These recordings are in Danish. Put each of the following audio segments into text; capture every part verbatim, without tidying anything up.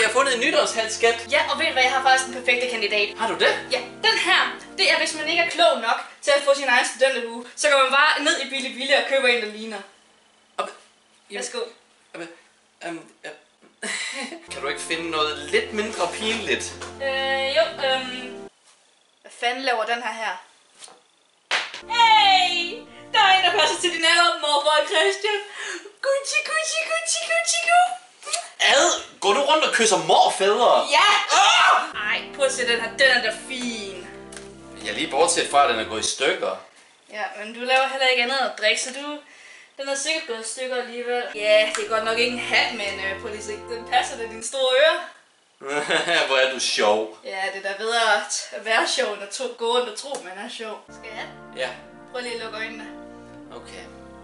jeg har fundet en nytårshat, skat. Ja, og ved du hvad, jeg har faktisk den perfekte kandidat. Har du det? Ja, den her, det er hvis man ikke er klog nok til at få sin egen studenterhue, så går man bare ned i Billy Billy og køber en, der ligner. Værsgo. Um, uh, kan du ikke finde noget lidt mindre pinligt? Øh, jo, øhm... Hvad fanden laver den her her? Hey! Der er en, der passer til din alder, morfar Christian. Gucci, Gucci, Gucci, Gucci, Gucci. Ad! Går du rundt og kysser morfædre? Ja! Ej, prøv at se den her, den er da fin. Jeg er lige bortset fra, at den er gået i stykker. Ja, men du laver heller ikke andet at drikke, så du... Den er sikkert gået i stykker alligevel. Ja, det er godt nok ikke en hat, men øh, på lige sigt, den passer til dine store ører. Hvor er du sjov. Ja, det er da bedre at være sjov, end at tro, gå rundt og tro, man er sjov. Skal jeg have den? Ja. Prøv lige at lukke øjnene. Okay.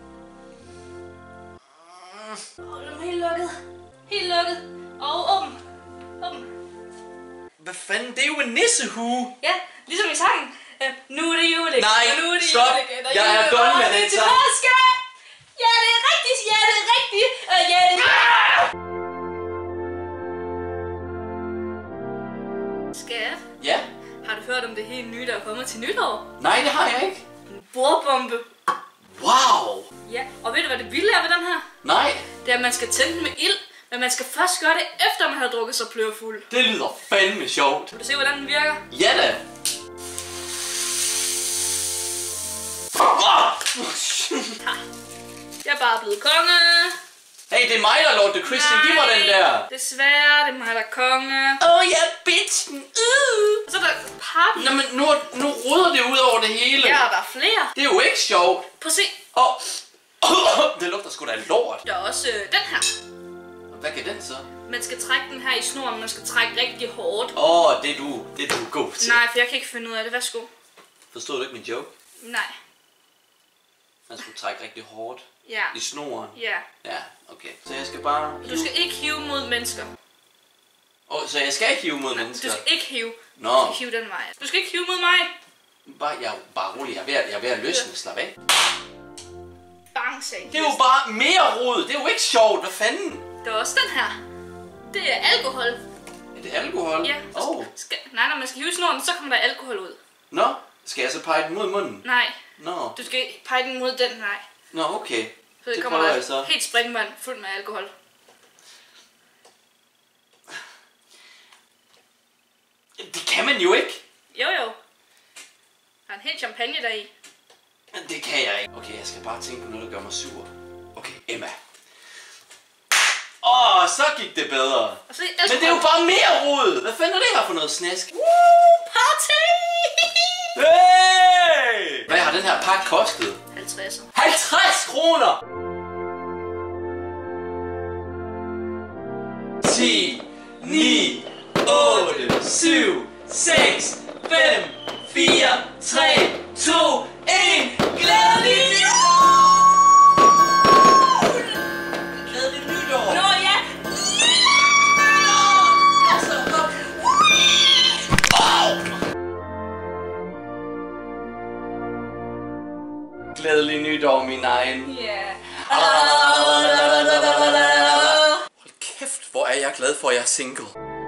Åh, oh, den er helt lukket. Helt lukket. Og åben. Åben. Hvad fanden? Det er jo en nissehue. Ja, ligesom i sangen. Uh, nu er det jule. Nej, nu er det stop. Jule, Jeg er done med den sang. Ja, det er rigtigt. Ja, det er rigtigt. Uh, ja, det er Skat? Ja? Har du hørt om det helt nye, der er kommet til nytår? Nej, det har jeg ikke. En bordbombe. Wow. Ja, og ved du, hvad det vilde er ved den her? Nej. Det er, at man skal tænde den med ild, men man skal først gøre det, efter man har drukket sig plørfuld. Det lyder fandme sjovt. Vil du se, hvordan den virker? Ja da. Jeg er bare blevet konge. Hey, det er mig, der lorte Christian. Giv mig den der. Desværre, det er mig, der er konge. Åh, oh, ja, bitchen. Uh. Og så er der pap. Nå, men nu, nu ruder det ud over det hele. Ja, der er flere. Det er jo ikke sjovt. Prøv at se. Åh, oh. Det lugter sgu da af lort. Der er også øh, den her. Hvad kan den så? Man skal trække den her i snoren, man skal trække rigtig hårdt. Åh, oh, det er du, det er du god til. Nej, for jeg kan ikke finde ud af det. Værsgo. Forstod du ikke min joke? Nej. Man skulle trække rigtig hårdt. Ja. I snoren. Ja. Ja, okay. Så jeg skal bare... Du skal ikke hive mod mennesker. Åh, oh, så jeg skal ikke hive mod Nej, mennesker? du skal ikke hive. Nå. Du skal hive den vej. Du skal ikke hive mod mig. Bare, jeg er bare rolig. Jeg er ved at, jeg er ved at løsne. Slap af. Bang, sagde Det er jo bare mere rod. Det er jo ikke sjovt. Hvad fanden? Der er også den her. Det er alkohol. Er det alkohol? Ja. Oh. Skal, nej, når man skal hive snoren, så kommer der alkohol ud. Nå, skal jeg så pege den mod munden? Nej. Nå. Du skal pege den mod den, nej. Nå, okay. Så det, det kommer prøver der jeg så. helt springvand fuld med alkohol. Det kan man jo ikke. Jo, jo. Der er en helt champagne deri. Men det kan jeg ikke. Okay, jeg skal bare tænke på noget, der gør mig sur. Okay, Emma. Åh, oh, så gik det bedre. Og så Men det er jo bare mere rod. Hvad fanden er det her for noget snask? Woo, party! Hey! Hvad har den her pakke kostet? halvtreds. halvtreds kroner! ti, ni, otte, syv, seks, fem, fire, tre, to, et. Glædelig jul! Glædelig nytår! Nå ja! Glædelig nytår, min egen. Ja. Hold kæft, hvor er jeg glad for, at jeg er single.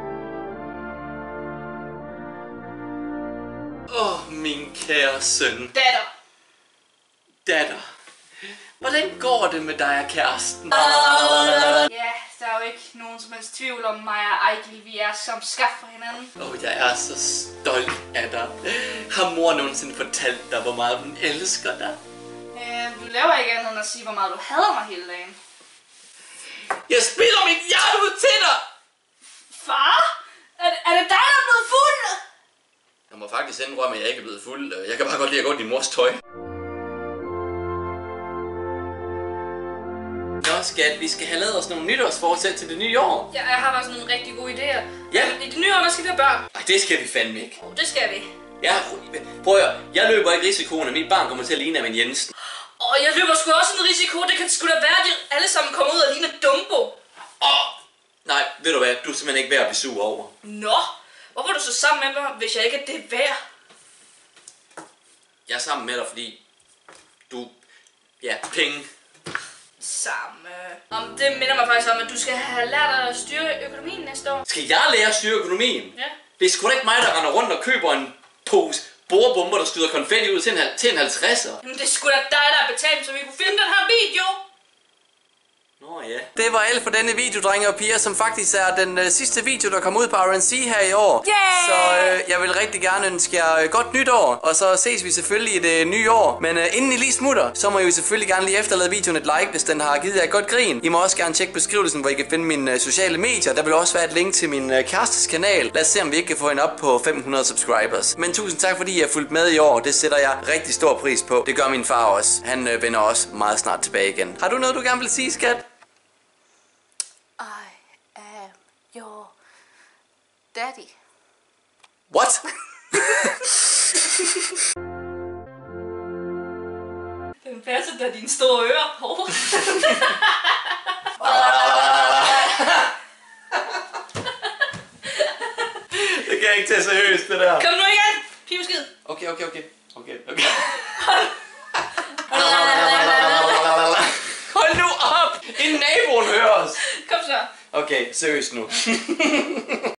Åh, oh, min kære søn. Datter. Datter. Hvordan går det med dig og kæresten? Ja, der er jo ikke nogen som helst tvivl om mig og Ejgil, vi er som skabt for hinanden. Åh, oh, jeg er så stolt af dig. Har mor nogensinde fortalt dig, hvor meget hun elsker dig? Øh, du laver ikke andet end at sige, hvor meget du hader mig hele dagen. Jeg spiller mit hjerte ud til dig! Far? Er, er det dig, der er blevet fuld? Jeg må faktisk indrømme, at jeg ikke er blevet fuld. Jeg kan bare godt lide at gå i din mors tøj. Nå skat, vi skal have lavet os nogle nytårsforsæt til det nye år. Ja, jeg har faktisk nogle rigtig gode idéer. Ja. I det nye år, der skal vi have børn. Ej, det skal vi fandme ikke. Oh, det skal vi. Ja, prøv at høre. Jeg løber ikke risikoen, at mit barn kommer til at ligne af min Jensen. Og jeg løber sgu også en risiko. Det kan sgu da være, at de alle sammen kommer ud og ligner Dumbo. Åh! Oh, nej, ved du hvad? Du er simpelthen ikke værd at blive sur over. Nå, hvorfor er du så sammen med mig, hvis jeg ikke er det værd? Jeg er sammen med dig, fordi du... Ja, penge. Samme. Om det minder mig faktisk om, at du skal have lært at styre økonomien næste år. Skal jeg lære at styre økonomien? Ja. Det er sgu da ikke mig, der render rundt og køber en pose bordbomber, der skyder konfetti ud til en, til en halvtredser. Jamen det er sgu da dig, der har betalt, så vi kunne filme den her video. Nå ja. Det var alt for denne video, drenge og piger, som faktisk er den øh, sidste video, der kommer ud på R N C her i år. Yeah! Så øh, jeg vil rigtig gerne ønske jer øh, godt nytår, og så ses vi selvfølgelig i det nye år. Men øh, inden I lige smutter, så må I jo selvfølgelig gerne lige efterlade videoen et like, hvis den har givet jer et godt grin. I må også gerne tjekke beskrivelsen, hvor I kan finde mine øh, sociale medier. Der vil også være et link til min øh, kærestes kanal. Lad os se, om vi ikke kan få hende op på fem hundrede subscribers. Men tusind tak, fordi I har fulgt med i år. Det sætter jeg rigtig stor pris på. Det gør min far også. Han øh, vender også meget snart tilbage igen. Har du noget, du gerne vil sige, skat? I am your daddy. What? Den passer da dine store ører på. Det kan jeg ikke tage seriøst, det der. Kom nu igen, pivskid. Okay, okay, okay. Okay, okay. Hold nu op! Inden naboen hører os. Kom så. Okay, seriøst nu.